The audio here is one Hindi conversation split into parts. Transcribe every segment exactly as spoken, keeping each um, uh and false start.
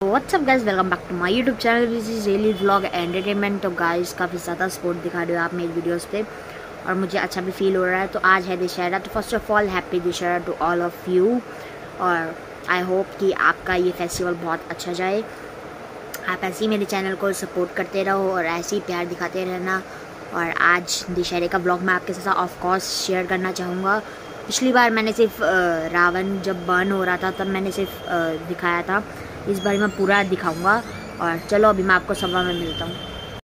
WhatsApp guys, welcome back to my YouTube channel which is daily vlog entertainment. तो गाइस काफ़ी ज़्यादा सपोर्ट दिखा रहे हो आप मेरी वीडियोस पे और मुझे अच्छा भी फील हो रहा है। तो आज है दशहरा, तो first of all happy Dussehra to all of you और आई होप कि आपका ये फेस्टिवल बहुत अच्छा जाए। आप ऐसे ही मेरे चैनल को सपोर्ट करते रहो और ऐसे ही प्यार दिखाते रहना। और आज दशहरे का ब्लॉग मैं आपके साथ ऑफ कोर्स शेयर करना चाहूँगा। पिछली बार मैंने सिर्फ रावण जब बर्न हो रहा था तब मैंने सिर्फ दिखाया था, इस बार मैं पूरा दिखाऊंगा। और चलो अभी मैं आपको सभा में मिलता हूँ।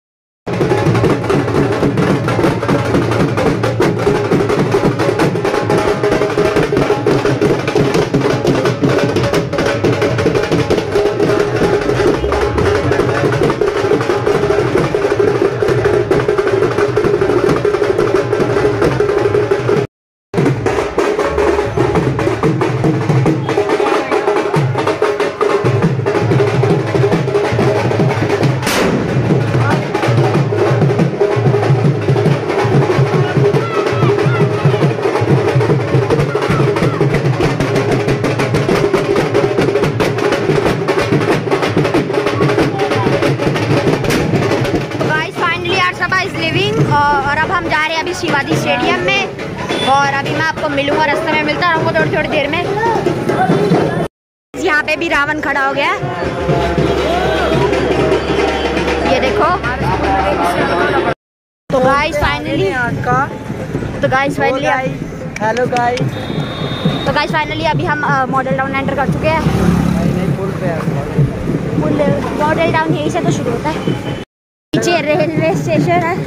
और अब हम जा रहे हैं अभी शिवाजी स्टेडियम में और अभी मैं आपको मिलूंगा, रास्ते में मिलता रहूँगा थोड़ी थोड़ी देर में। यहाँ पे भी रावण खड़ा हो गया, ये देखो। तो गाइस फाइनली तो गाइस फाइनली हेलो गाइस तो गाइस फाइनली अभी हम मॉडल टाउन एंटर कर चुके हैं। मॉडल टाउन यहीं से तो शुरू होता है, पीछे रेलवे स्टेशन है,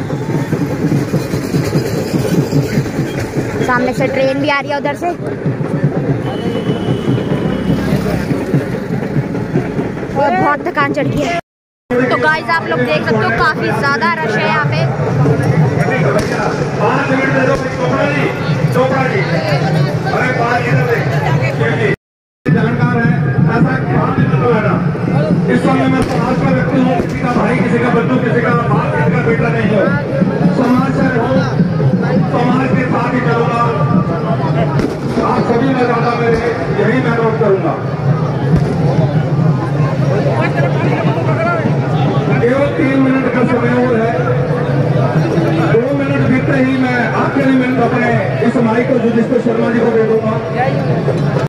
सामने से ट्रेन भी आ रही है उधर से। और बहुत थकान चढ़ गई है। तो गाइस आप लोग देख सकते हो काफी ज्यादा रश है यहाँ पे। इस समय मैं समाज का व्यक्ति हूँ, किसी का भाई, किसी का बंधु, किसी का बाप, किसी का बेटा नहीं हो। समाज से हो, समाज के साथ ही चलूंगा। आप सभी में ज्यादा मेरे यही मैं नोट करूंगा। केवल तीन मिनट का समय और है, दो मिनट बीतते ही मैं आखिरी मिनट अपने इस माइक को युधिष्ठिर शर्मा जी को दे दूंगा।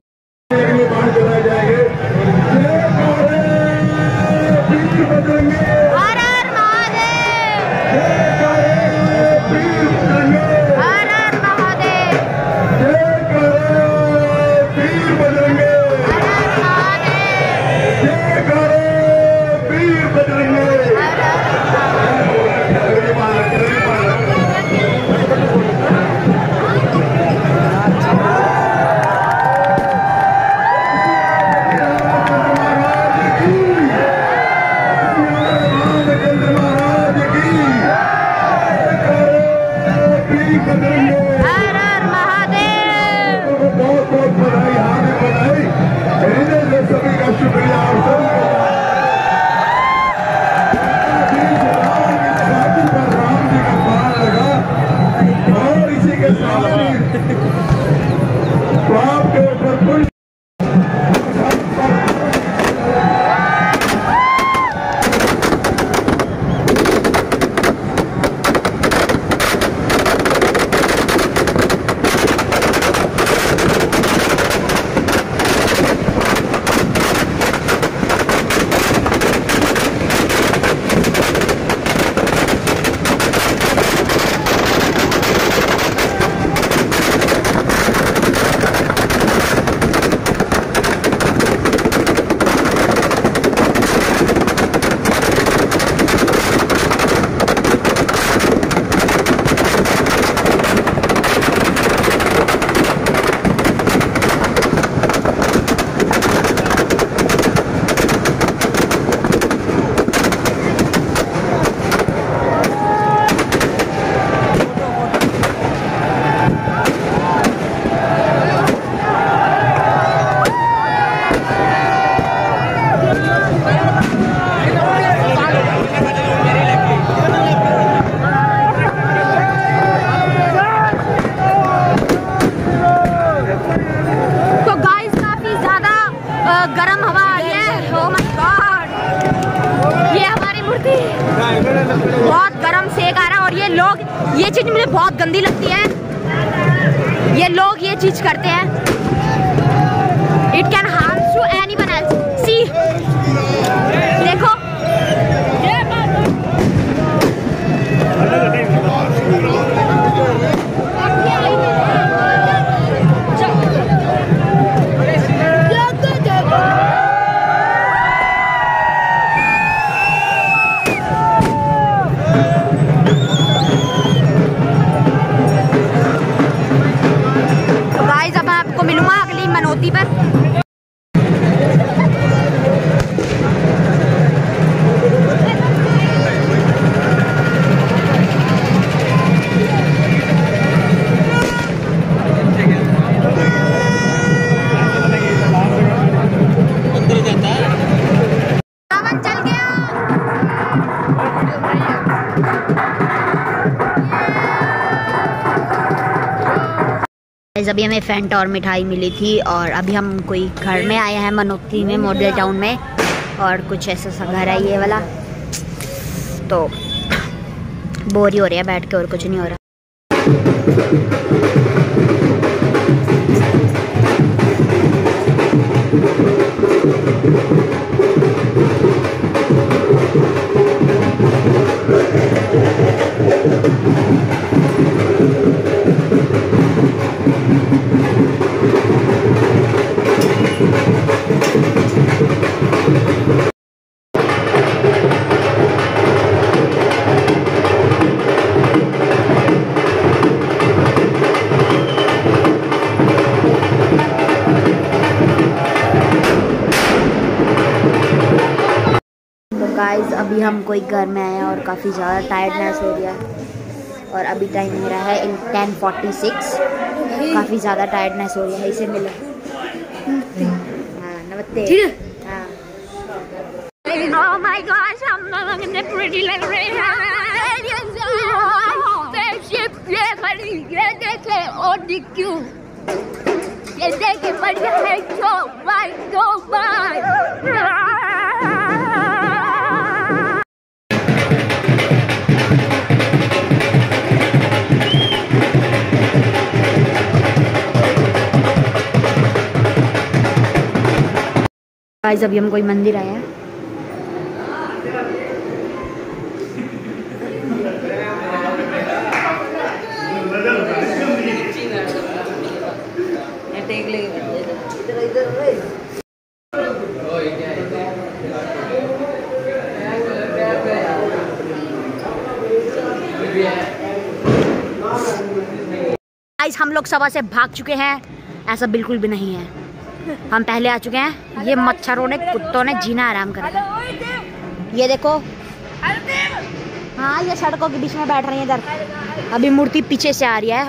लोग ये चीज़ मुझे बहुत गंदी लगती है, ये लोग ये चीज़ करते हैं। It can harm to anyone else. See देखो, मनोती पर। चल गया। अभी हमें फैंटा और मिठाई मिली थी और अभी हम कोई घर में आए हैं मनोती में, मॉडल टाउन में, और कुछ ऐसा सा घर है ये वाला, तो बोर ही हो रहा है बैठ के और कुछ नहीं हो रहा। गाइस अभी हम कोई घर में आए हैं और काफ़ी ज़्यादा टायर्डनेस हो गया है, और अभी टाइम हो रहा है इन टेन फोर्टी सिक्स। काफ़ी ज़्यादा टायर्डनेस हो रही है। इसे मिले हाँ नमस्ते। हाँ ओह माय गॉड, हम लोग कितने प्रिटी लग रहे हैं। ये खड़ी, ये देखे और दिक्कू, ये देखे बढ़िया है। जो बाय जो बाय गाइस अभी हम कोई मंदिर आए हैं। गाइस हम लोग सभा से भाग चुके हैं, ऐसा बिल्कुल भी नहीं है। हम पहले आ चुके हैं। ये मच्छरों ने, कुत्तों ने जीना आराम कर दिया। ये देखो, हाँ ये सड़कों के बीच में बैठ रही है इधर। अभी मूर्ति पीछे से आ रही है।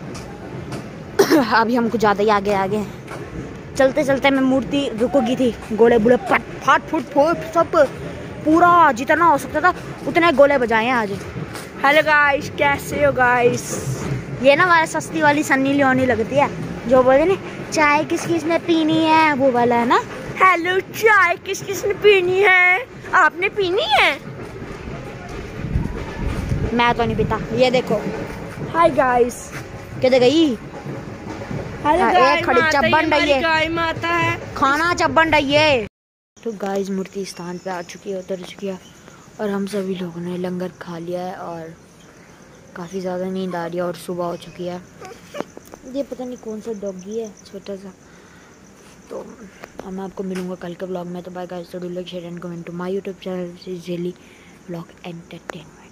अभी हम कुछ ज़्यादा ही आगे आगे हैं। चलते चलते में मूर्ति रुकोगी थी। गोले बुले पट फाट फुट फुट सब पूरा जितना हो सकता था उतने गोले बजाए हैं आज। हेलो गाइस, कैसे हो गाइस? ये ना वाला सस्ती वाली सन्नी लियोनी लगती है, जो बोलते ना चाय किस किस ने पीनी है, वो वाला है ना। हेलो, चाय किस किस ने पीनी है? आपने पीनी है? मैं तो नहीं पीता। ये देखो, हाय गाइस, किधर गई? खड़ी चब्बन रही है, गाय माता है, खाना चब्बन रही है। तो गाइस मूर्ति स्थान पे आ चुकी है, उतर चुकी है, और हम सभी लोगों ने लंगर खा लिया है और काफ़ी ज़्यादा नींद आ रही है और सुबह हो चुकी है। ये पता नहीं कौन सा डॉगी है, छोटा सा। तो अब मैं आपको मिलूंगा कल के ब्लॉग में। तो bye guys, do like share and comment to my YouTube channel daily vlog entertainment.